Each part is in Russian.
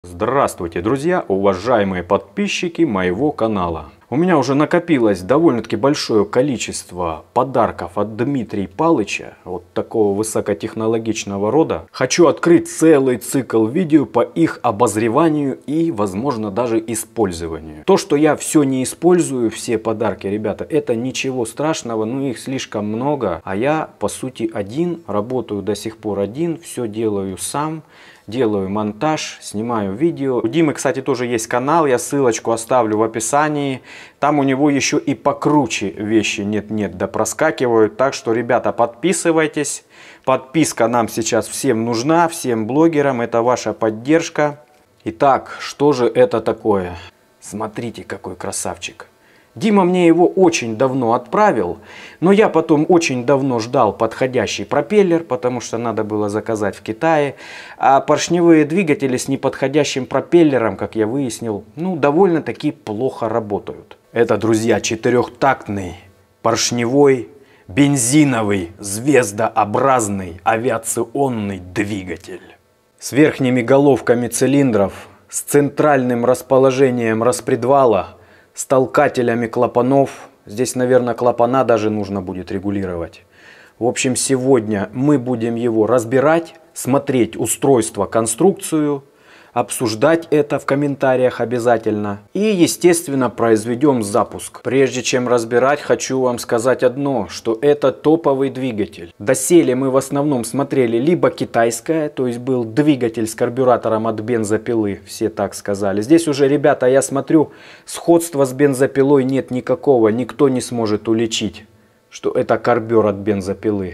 Здравствуйте, друзья, уважаемые подписчики моего канала. У меня уже накопилось довольно-таки большое количество подарков от Дмитрия Палыча, вот такого высокотехнологичного рода. Хочу открыть целый цикл видео по их обозреванию и, возможно, даже использованию. То, что я все не использую, все подарки, ребята, это ничего страшного, но их слишком много. А я, по сути, один, работаю до сих пор один, все делаю сам. Делаю монтаж, снимаю видео. У Димы, кстати, тоже есть канал, я ссылочку оставлю в описании. Там у него еще и покруче вещи нет-нет да проскакивают. Так что, ребята, подписывайтесь. Подписка нам сейчас всем нужна, всем блогерам. Это ваша поддержка. Итак, что же это такое? Смотрите, какой красавчик. Дима мне его очень давно отправил, но я потом очень давно ждал подходящий пропеллер, потому что надо было заказать в Китае. А поршневые двигатели с неподходящим пропеллером, как я выяснил, довольно-таки плохо работают. Это, друзья, четырехтактный, поршневой, бензиновый, звездообразный авиационный двигатель. С верхними головками цилиндров, с центральным расположением распредвала, с толкателями клапанов. Здесь, наверное, клапана даже нужно будет регулировать. В общем, сегодня мы будем его разбирать, смотреть устройство, конструкцию, обсуждать это в комментариях обязательно. И, естественно, произведем запуск. Прежде чем разбирать, хочу вам сказать одно, что это топовый двигатель. Доселе мы в основном смотрели либо китайское, то есть был двигатель с карбюратором от бензопилы, все так сказали. Здесь уже, ребята, я смотрю, сходства с бензопилой нет никакого, никто не сможет уличить, что это карбюр от бензопилы.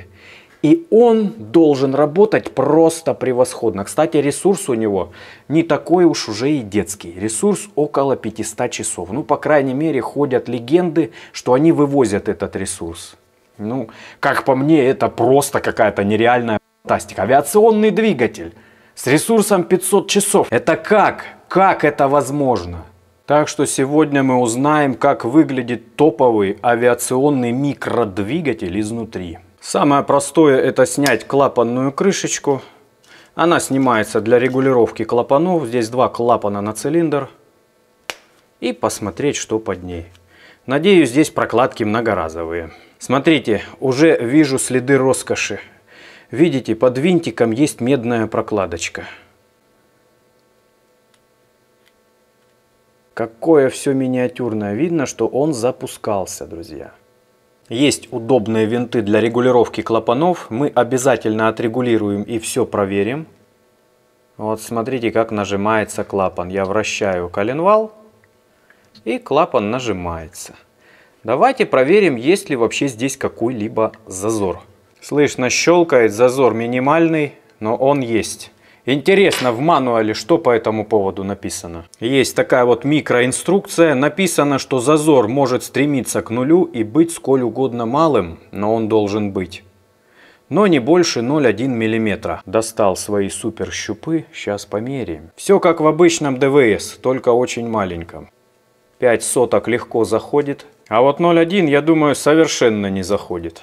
И он должен работать просто превосходно. Кстати, ресурс у него не такой уж уже и детский. Ресурс около 500 часов. По крайней мере, ходят легенды, что они вывозят этот ресурс. Как по мне, это просто какая-то нереальная фантастика. Авиационный двигатель с ресурсом 500 часов. Это как? Как это возможно? Так что сегодня мы узнаем, как выглядит топовый авиационный микродвигатель изнутри. Самое простое — это снять клапанную крышечку. Она снимается для регулировки клапанов. Здесь два клапана на цилиндр. И посмотреть, что под ней. Надеюсь, здесь прокладки многоразовые. Смотрите, уже вижу следы роскоши. Видите, под винтиком есть медная прокладочка. Какое все миниатюрное. Видно, что он запускался, друзья. Есть удобные винты для регулировки клапанов. Мы обязательно отрегулируем и все проверим. Вот смотрите, как нажимается клапан. Я вращаю коленвал, и клапан нажимается. Давайте проверим, есть ли вообще здесь какой-либо зазор. Слышно, щелкает, зазор минимальный, но он есть. Интересно, в мануале что по этому поводу написано? Есть такая вот микроинструкция. Написано, что зазор может стремиться к нулю и быть сколь угодно малым, но он должен быть. Но не больше 0,1 мм. Достал свои супер щупы, сейчас померяем. Все как в обычном ДВС, только очень маленьком. 5 соток легко заходит, а вот 0,1, я думаю, совершенно не заходит.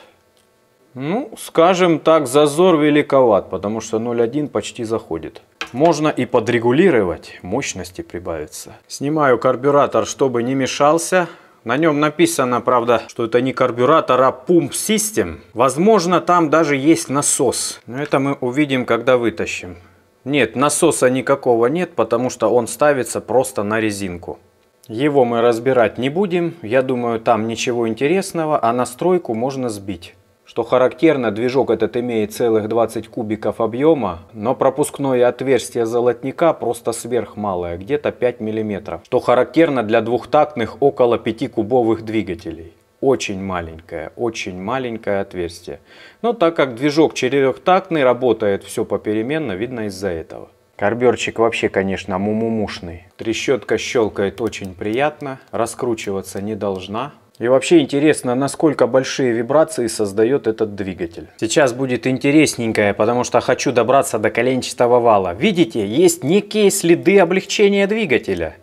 Скажем так, зазор великоват, потому что 0,1 почти заходит. Можно и подрегулировать, мощности прибавится. Снимаю карбюратор, чтобы не мешался. На нем написано, правда, что это не карбюратор, а Pump System. Возможно, там даже есть насос. Но это мы увидим, когда вытащим. Нет, насоса никакого нет, потому что он ставится просто на резинку. Его мы разбирать не будем. Я думаю, там ничего интересного, а настройку можно сбить. Что характерно, движок этот имеет целых 20 кубиков объема, но пропускное отверстие золотника просто сверхмалое, где-то 5 мм. Что характерно для двухтактных около 5-кубовых двигателей. Очень маленькое отверстие. Но так как движок четырехтактный, работает все попеременно, видно из-за этого. Карбюрчик вообще, конечно, мумумушный. Трещотка щелкает очень приятно, раскручиваться не должна. И вообще интересно, насколько большие вибрации создает этот двигатель. Сейчас будет интересненькое, потому что хочу добраться до коленчатого вала. Видите, есть некие следы облегчения двигателя.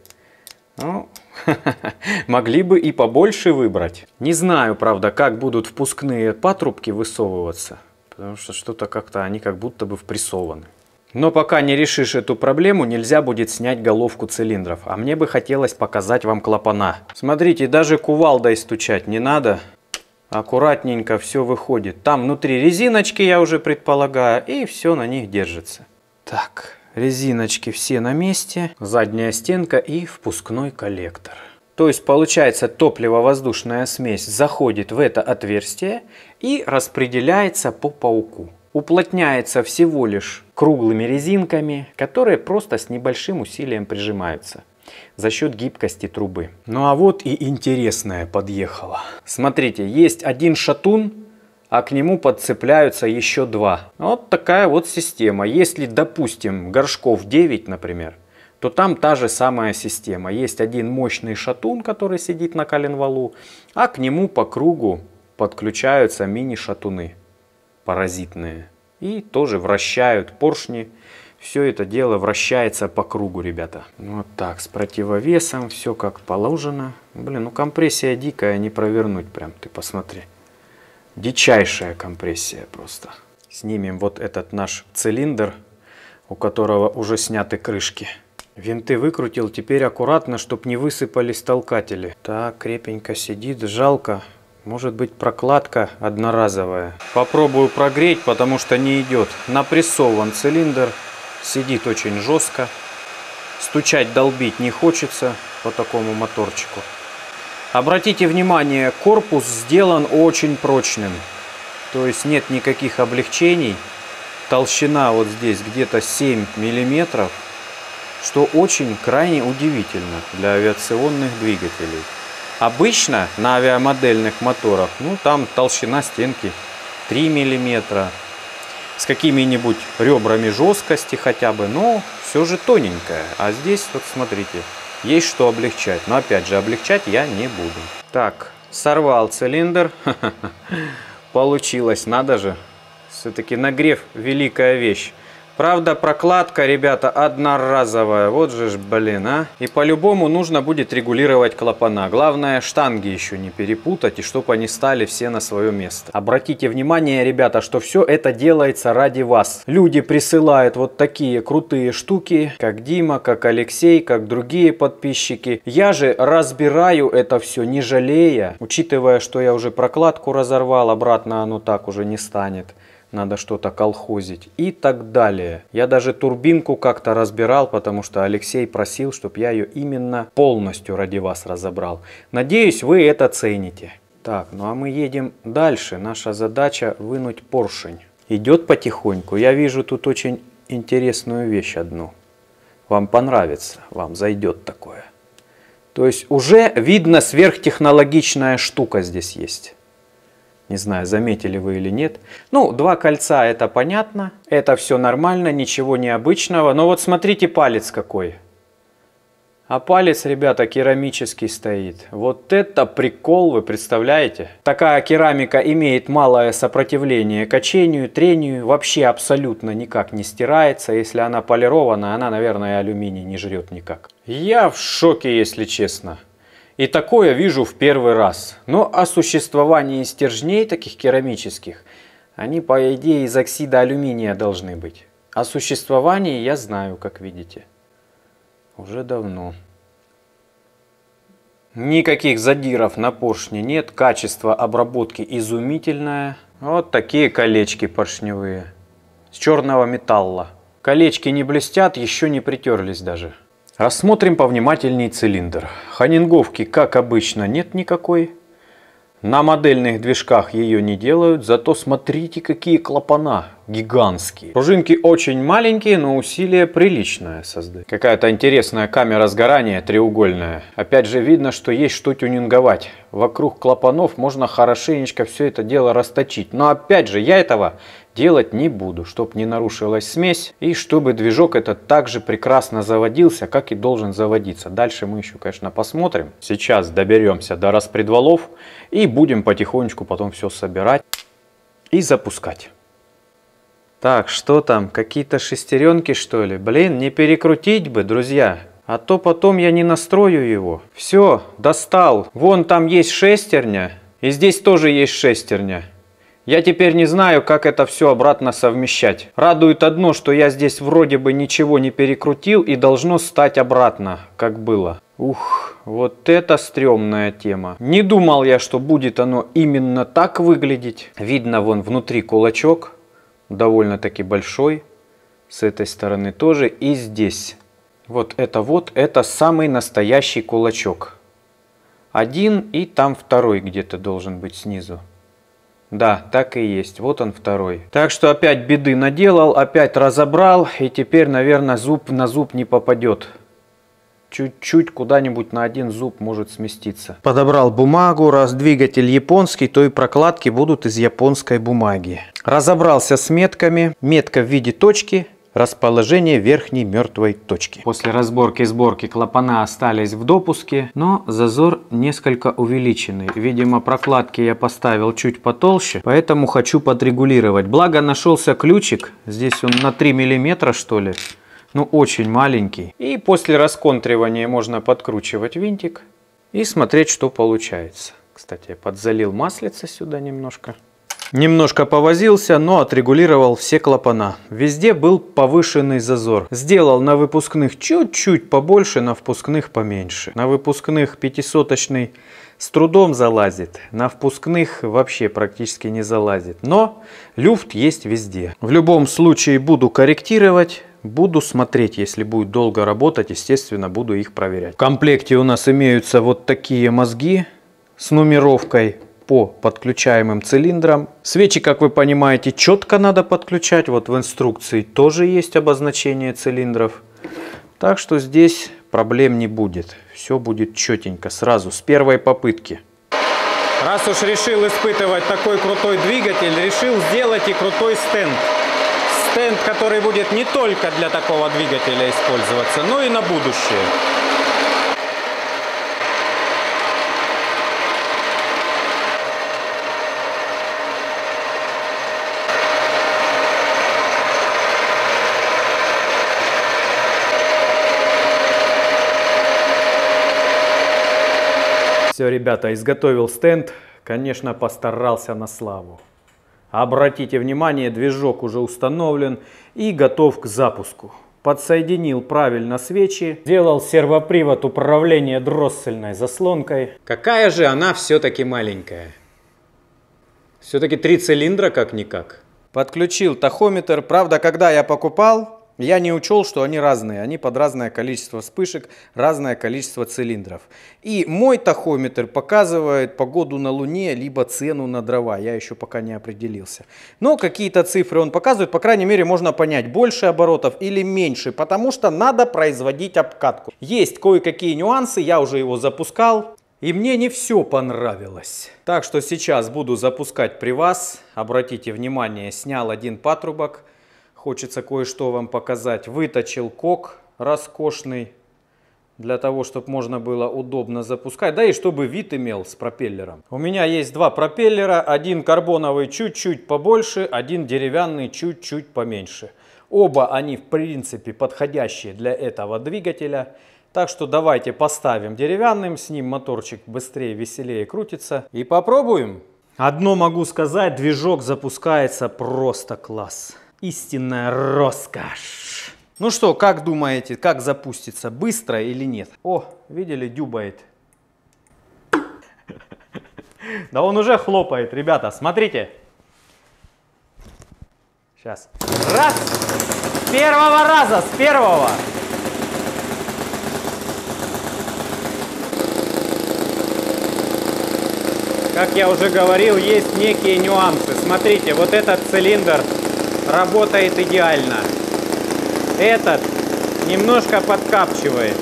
Могли бы и побольше выбрать. Не знаю, правда, как будут впускные патрубки высовываться. Потому что что-то как-то они как будто бы впрессованы. Но пока не решишь эту проблему, нельзя будет снять головку цилиндров. А мне бы хотелось показать вам клапана. Смотрите, даже кувалдой стучать не надо. Аккуратненько все выходит. Там внутри резиночки, я уже предполагаю, и все на них держится. Так, резиночки все на месте. Задняя стенка и впускной коллектор. То есть получается, топливо-воздушная смесь заходит в это отверстие и распределяется по пауку. Уплотняется всего лишь круглыми резинками, которые просто с небольшим усилием прижимаются за счет гибкости трубы. Ну а вот и интересное подъехало. Смотрите, есть один шатун, а к нему подцепляются еще два. Вот такая вот система. Если, допустим, горшков 9, например, то там та же самая система. Есть один мощный шатун, который сидит на коленвалу, а к нему по кругу подключаются мини-шатуны паразитные. И тоже вращают поршни. Все это дело вращается по кругу, ребята. Вот так, с противовесом, все как положено. Блин, ну компрессия дикая, не провернуть прям, ты посмотри. Дичайшая компрессия просто. Снимем вот этот наш цилиндр, у которого уже сняты крышки. Винты выкрутил, теперь аккуратно, чтобы не высыпались толкатели. Так, крепенько сидит, жалко. Может быть, прокладка одноразовая. Попробую прогреть, потому что не идет. Напрессован цилиндр, сидит очень жестко. Стучать, долбить не хочется по такому моторчику. Обратите внимание, корпус сделан очень прочным. То есть нет никаких облегчений. Толщина вот здесь где-то 7 миллиметров, что очень крайне удивительно для авиационных двигателей. Обычно на авиамодельных моторах, ну там толщина стенки 3 миллиметра. С какими-нибудь ребрами жесткости хотя бы, но все же тоненькая. А здесь, вот смотрите, есть что облегчать. Но опять же, облегчать я не буду. Так, сорвал цилиндр. Получилось, надо же. Все-таки нагрев — великая вещь. Правда, прокладка, ребята, одноразовая. Вот же ж, блин, а. И по-любому нужно будет регулировать клапана. Главное, штанги еще не перепутать, и чтобы они стали все на свое место. Обратите внимание, ребята, что все это делается ради вас. Люди присылают вот такие крутые штуки, как Дима, как Алексей, как другие подписчики. Я же разбираю это все, не жалея. Учитывая, что я уже прокладку разорвал, обратно оно так уже не станет. Надо что-то колхозить и так далее. Я даже турбинку как-то разбирал, потому что Алексей просил, чтобы я ее именно полностью ради вас разобрал. Надеюсь, вы это цените. Так, ну а мы едем дальше. Наша задача вынуть поршень. Идет потихоньку. Я вижу тут очень интересную вещь одну. Вам понравится, вам зайдет такое. То есть уже видно, сверхтехнологичная штука здесь есть. Не знаю, заметили вы или нет. Ну, два кольца, это понятно. Это все нормально, ничего необычного. Но вот смотрите, палец какой. А палец, ребята, керамический стоит. Вот это прикол, вы представляете? Такая керамика имеет малое сопротивление качению, трению. Вообще абсолютно никак не стирается. Если она полирована, она, наверное, алюминий не жрет никак. Я в шоке, если честно. И такое вижу в первый раз. Но о существовании стержней таких керамических, они по идее из оксида алюминия должны быть. О существовании я знаю, как видите. Уже давно. Никаких задиров на поршне нет. Качество обработки изумительное. Вот такие колечки поршневые. С черного металла. Колечки не блестят, еще не притерлись даже. Рассмотрим повнимательней цилиндр. Ханинговки, как обычно, нет никакой. На модельных движках ее не делают, зато смотрите, какие клапана гигантские. Пружинки очень маленькие, но усилие приличное создать. Какая-то интересная камера сгорания треугольная. Опять же видно, что есть что тюнинговать. Вокруг клапанов можно хорошенечко все это дело расточить. Но опять же, я этого делать не буду, чтобы не нарушилась смесь и чтобы движок этот также прекрасно заводился, как и должен заводиться. Дальше мы еще, конечно, посмотрим. Сейчас доберемся до распредвалов и будем потихонечку потом все собирать и запускать. Так, что там? Какие-то шестеренки, что ли? Блин, не перекрутить бы, друзья. А то потом я не настрою его. Все, достал. Вон там есть шестерня. И здесь тоже есть шестерня. Я теперь не знаю, как это все обратно совмещать. Радует одно, что я здесь вроде бы ничего не перекрутил и должно стать обратно, как было. Ух, вот это стрёмная тема. Не думал я, что будет оно именно так выглядеть. Видно вон внутри кулачок, довольно-таки большой. С этой стороны тоже и здесь. Вот, это самый настоящий кулачок. Один и там второй где-то должен быть снизу. Да, так и есть. Вот он второй. Так что опять беды наделал, опять разобрал. И теперь, наверное, зуб на зуб не попадет. Чуть-чуть куда-нибудь на один зуб может сместиться. Подобрал бумагу. Раз двигатель японский, то и прокладки будут из японской бумаги. Разобрался с метками. Метка в виде точки. Расположение верхней мертвой точки. После разборки и сборки клапана остались в допуске, но зазор несколько увеличенный. Видимо, прокладки я поставил чуть потолще, поэтому хочу подрегулировать. Благо нашелся ключик, здесь он на 3 мм что ли, ну очень маленький. И после расконтривания можно подкручивать винтик и смотреть, что получается. Кстати, я подзалил маслица сюда немножко. Немножко повозился, но отрегулировал все клапана. Везде был повышенный зазор. Сделал на выпускных чуть-чуть побольше, на впускных поменьше. На выпускных 500-очный с трудом залазит. На впускных вообще практически не залазит. Но люфт есть везде. В любом случае буду корректировать. Буду смотреть, если будет долго работать, естественно, буду их проверять. В комплекте у нас имеются вот такие мозги с нумеровкой по подключаемым цилиндрам. Свечи, как вы понимаете, четко надо подключать. Вот в инструкции тоже есть обозначение цилиндров. Так что здесь проблем не будет. Все будет четенько сразу, с первой попытки. Раз уж решил испытывать такой крутой двигатель, решил сделать и крутой стенд. Стенд, который будет не только для такого двигателя использоваться, но и на будущее. Все, ребята, изготовил стенд. Конечно, постарался на славу. Обратите внимание, движок уже установлен и готов к запуску. Подсоединил правильно свечи. Сделал сервопривод управления дроссельной заслонкой. Какая же она все-таки маленькая. Все-таки 3 цилиндра как-никак. Подключил тахометр. Правда, когда я покупал, я не учел, что они разные. Они под разное количество вспышек, разное количество цилиндров. И мой тахометр показывает погоду на Луне, либо цену на дрова. Я еще пока не определился. Но какие-то цифры он показывает. По крайней мере, можно понять, больше оборотов или меньше. Потому что надо производить обкатку. Есть кое-какие нюансы. Я уже его запускал. И мне не все понравилось. Так что сейчас буду запускать при вас. Обратите внимание, снял один патрубок. Хочется кое-что вам показать. Выточил кок роскошный, для того, чтобы можно было удобно запускать. Да и чтобы вид имел с пропеллером. У меня есть 2 пропеллера. Один карбоновый чуть-чуть побольше, один деревянный чуть-чуть поменьше. Оба они в принципе подходящие для этого двигателя. Так что давайте поставим деревянным, с ним моторчик быстрее, веселее крутится. И попробуем. Одно могу сказать, движок запускается просто класс. Истинная роскошь. Ну что, как думаете, как запустится? Быстро или нет? О, видели, дюбает. Да он уже хлопает, ребята, смотрите. Сейчас. Раз! С первого раза, с первого! Как я уже говорил, есть некие нюансы. Смотрите, вот этот цилиндр работает идеально. Этот немножко подкапчивает.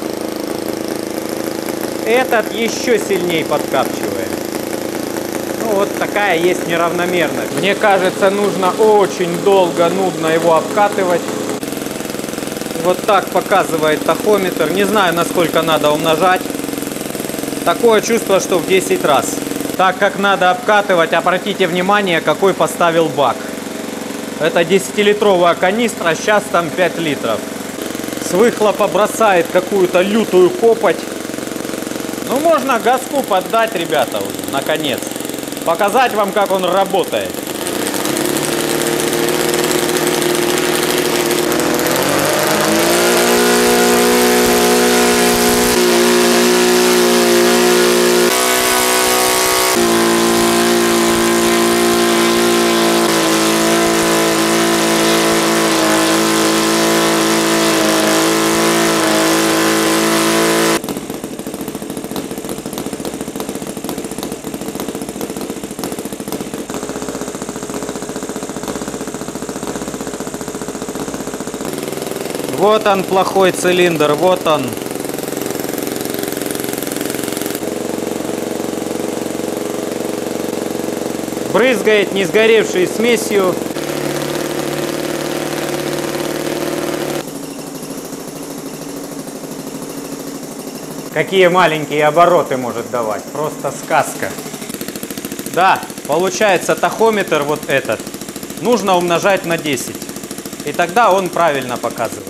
Этот еще сильнее подкапчивает. Ну вот такая есть неравномерность. Мне кажется, нужно очень долго, нудно его обкатывать. Вот так показывает тахометр. Не знаю, насколько надо умножать. Такое чувство, что в 10 раз. Так как надо обкатывать, обратите внимание, какой поставил бак. Это 10-литровая канистра, сейчас там 5 литров. С выхлопа бросает какую-то лютую копоть. Ну, можно газку поддать, ребята, уже, наконец. показать вам, как он работает. Вот он, плохой цилиндр, вот он. Брызгает не сгоревшей смесью. Какие маленькие обороты может давать, просто сказка. Да, получается тахометр вот этот нужно умножать на 10. И тогда он правильно показывает.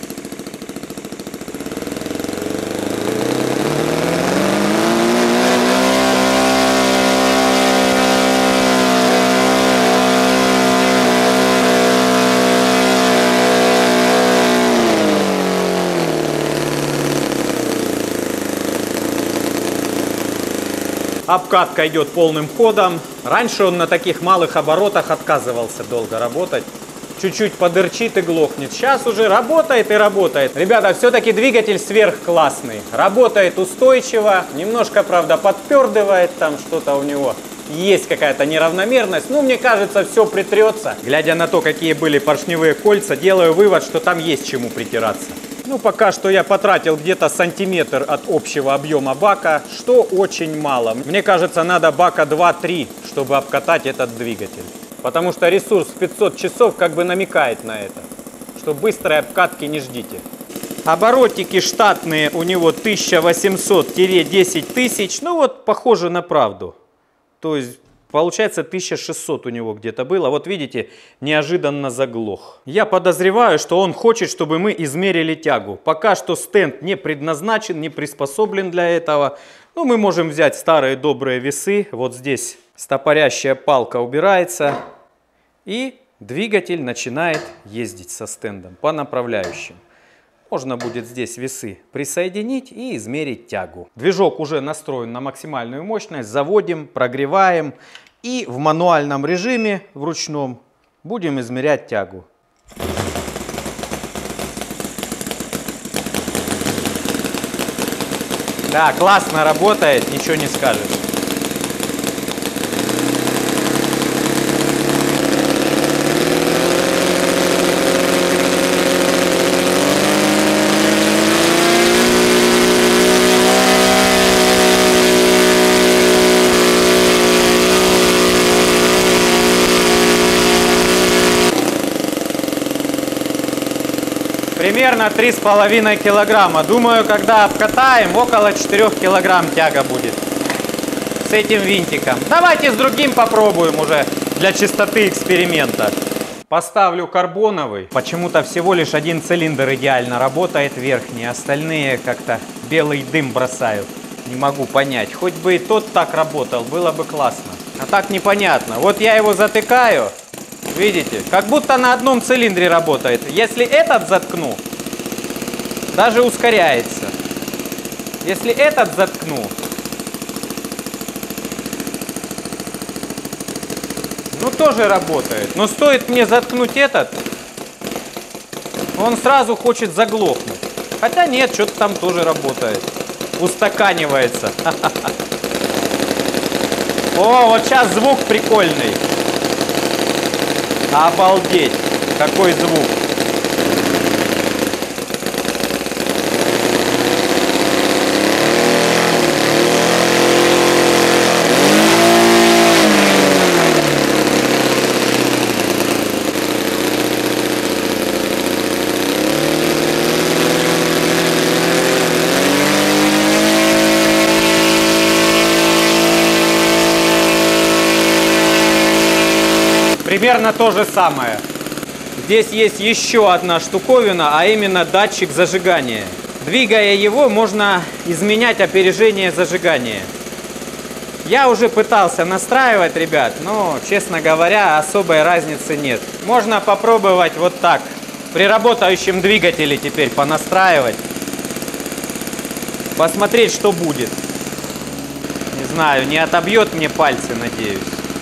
Обкатка идет полным ходом. Раньше он на таких малых оборотах отказывался долго работать. Чуть-чуть подырчит и глохнет. Сейчас уже работает и работает. Ребята, все-таки двигатель сверхклассный. Работает устойчиво. Немножко, правда, подпердывает. Там что-то у него есть какая-то неравномерность. Ну, мне кажется, все притрется. Глядя на то, какие были поршневые кольца, делаю вывод, что там есть чему притираться. Ну, пока что я потратил где-то сантиметр от общего объема бака, что очень мало. Мне кажется, надо бака 2-3, чтобы обкатать этот двигатель. Потому что ресурс 500 часов как бы намекает на это, что быстрой обкатки не ждите. Оборотики штатные у него 1800-10 тысяч, ну вот похоже на правду. То есть получается 1600 у него где-то было. Вот видите, неожиданно заглох. Я подозреваю, что он хочет, чтобы мы измерили тягу. Пока что стенд не предназначен, не приспособлен для этого. Ну, мы можем взять старые добрые весы. Вот здесь стопорящая палка убирается. И двигатель начинает ездить со стендом по направляющим. Можно будет здесь весы присоединить и измерить тягу. Движок уже настроен на максимальную мощность. Заводим, прогреваем. И в мануальном режиме, в ручном, будем измерять тягу. Да, классно работает, ничего не скажешь. Примерно 3,5 килограмма. Думаю, когда обкатаем, около 4 килограмм тяга будет. С этим винтиком. Давайте с другим попробуем уже для чистоты эксперимента. Поставлю карбоновый. Почему-то всего лишь один цилиндр идеально работает, верхний. Остальные как-то белый дым бросают. Не могу понять. Хоть бы и тот так работал, было бы классно. А так непонятно. Вот я его затыкаю. Видите, как будто на одном цилиндре работает. Если этот заткну, даже ускоряется. Если этот заткну, ну тоже работает. Но стоит мне заткнуть этот, он сразу хочет заглохнуть. Хотя нет, что-то там тоже работает. Устаканивается. О, вот сейчас звук прикольный. Обалдеть, какой звук. Примерно то же самое. Здесь есть еще одна штуковина, а именно датчик зажигания. Двигая его, можно изменять опережение зажигания. Я уже пытался настраивать, ребят, но, честно говоря, особой разницы нет. Можно попробовать вот так, при работающем двигателе теперь понастраивать. Посмотреть, что будет. Не знаю, не отобьет мне пальцы, надеюсь.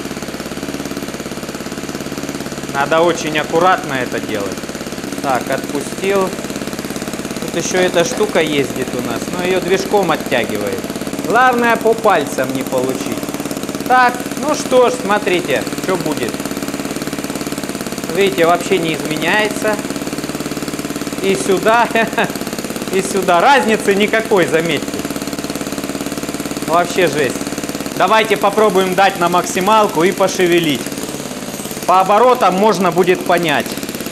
Надо очень аккуратно это делать. Так, отпустил. Тут еще эта штука ездит у нас, но ее движком оттягивает. Главное по пальцам не получить. Так, ну что ж, смотрите, что будет. Видите, вообще не изменяется. И сюда, и сюда. Разницы никакой, заметьте. Вообще жесть. Давайте попробуем дать на максималку и пошевелить. По оборотам можно будет понять.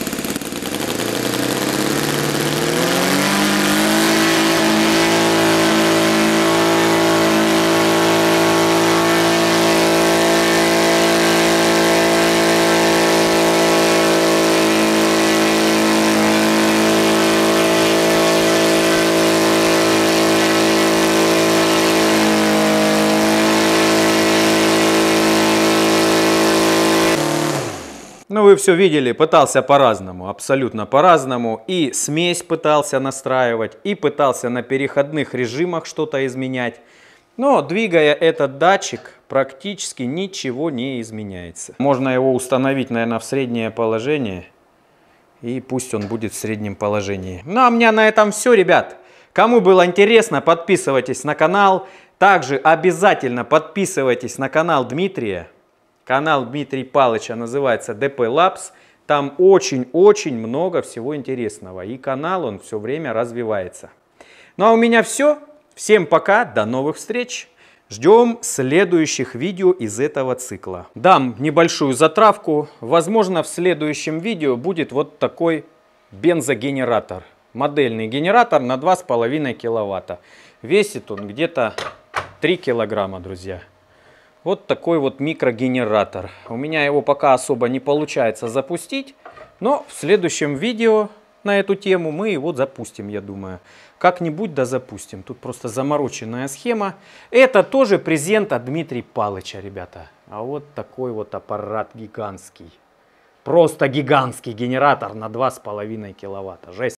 Ну, вы все видели, пытался по-разному, абсолютно по-разному. И смесь пытался настраивать, и пытался на переходных режимах что-то изменять. Но, двигая этот датчик, практически ничего не изменяется. Можно его установить, наверное, в среднее положение. И пусть он будет в среднем положении. Ну, а у меня на этом все, ребят. Кому было интересно, подписывайтесь на канал. Также обязательно подписывайтесь на канал Дмитрия. Канал Дмитрия Палыча называется DP Labs. Там очень-очень много всего интересного. И канал он все время развивается. Ну а у меня все. Всем пока. До новых встреч. Ждем следующих видео из этого цикла. Дам небольшую затравку. Возможно, в следующем видео будет вот такой бензогенератор. Модельный генератор на 2,5 киловатта. Весит он где-то 3 килограмма, друзья. Вот такой вот микрогенератор. У меня его пока особо не получается запустить, но в следующем видео на эту тему мы его запустим, я думаю. Как-нибудь да запустим. Тут просто замороченная схема. Это тоже презент от Дмитрия Палыча, ребята. А вот такой вот аппарат гигантский. Просто гигантский генератор на 2,5 киловатта. Жесть.